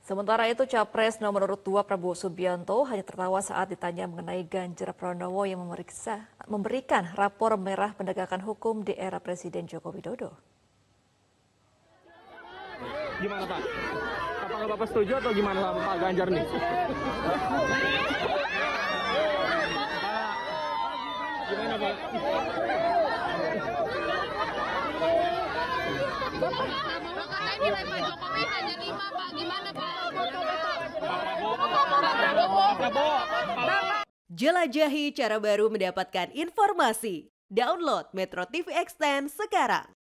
Sementara itu, Capres nomor urut 2 Prabowo Subianto hanya tertawa saat ditanya mengenai Ganjar Pranowo yang memberikan rapor merah penegakan hukum di era Presiden Joko Widodo. Gimana Pak? Apakah Bapak setuju atau gimana Pak Ganjar nih? Gimana Pak? Katanya nilai Pak Jokowi hanya 5 Pak, gimana Pak? Jelajahi cara baru mendapatkan informasi. Download Metro TV Extend sekarang.